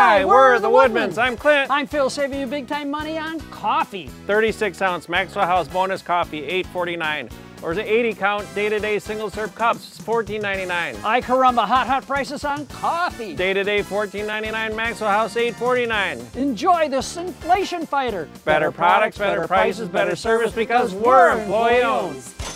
Hi, we're the Woodmans. I'm Clint. I'm Phil, saving you big time money on coffee. 36-ounce Maxwell House bonus coffee, $8.49. Or the 80-count day-to-day single-serve cups, $14.99. Ay caramba, hot prices on coffee. Day-to-day $14.99, Maxwell House $8.49. Enjoy this inflation fighter. Better products, better prices, better service because we're employee-owned.